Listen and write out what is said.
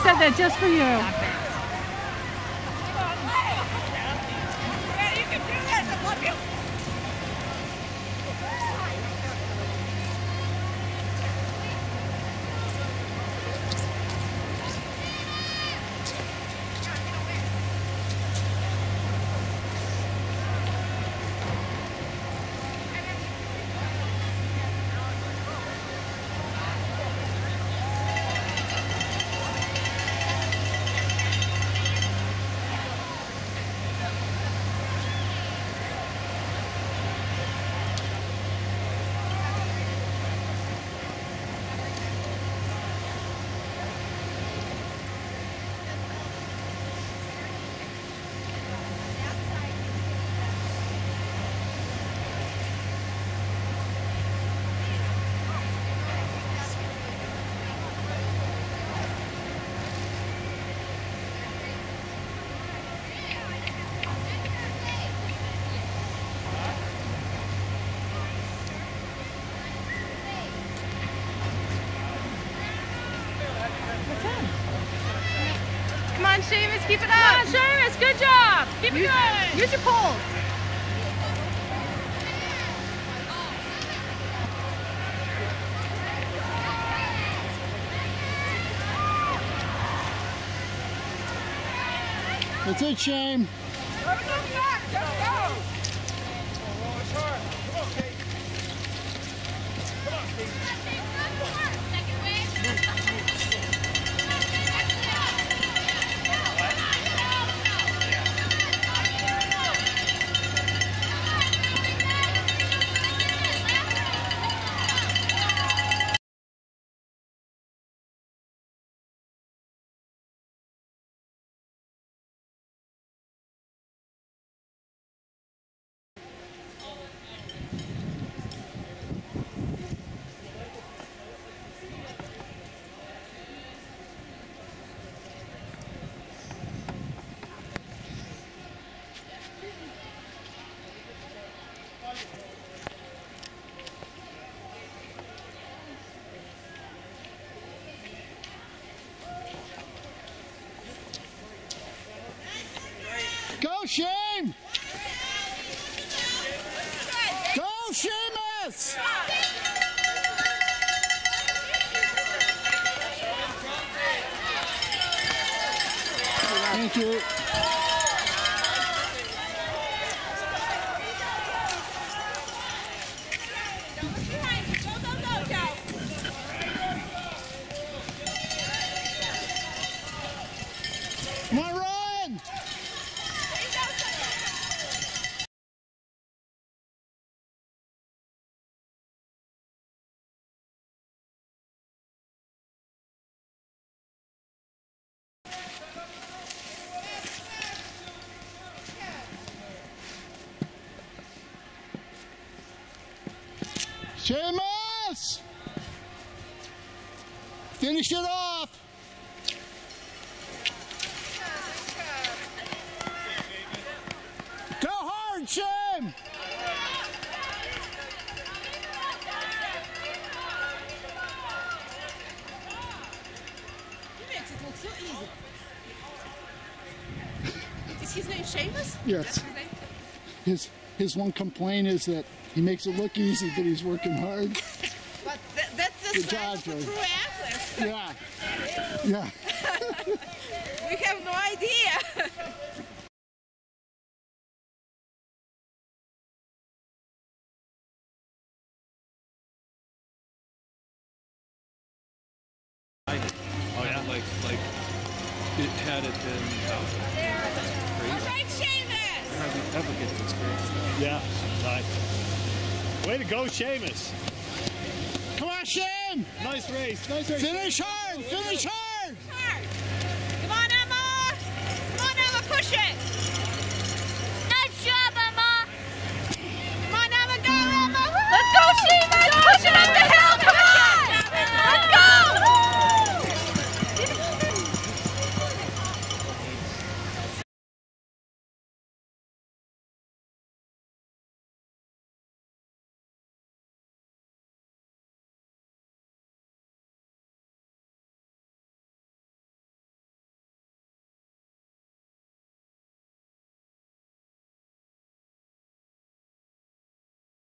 said that just for you. Yeah, you can do this. I love you. Come on, Seamus, keep it up. Come on, Seamus, good job. Keep it going. Use your poles. That's it, Shane. Let's go. Go, Shane! Go, Seamus! Thank you. Come on, run! Seamus! Finish it off! Go hard, Shane! He makes it look so easy. Is his name Seamus? Yes. His one complaint is that he makes it look easy, but he's working hard. But that's the sign of a true athlete. Yeah. Yeah. We have no idea. Oh yeah, like it had it been crazy. Right, Seamus! Hardly ever get to experience that. Yeah, right. Way to go, Seamus. Come on, Shane! Nice race, nice race. Finish hard! Finish hard!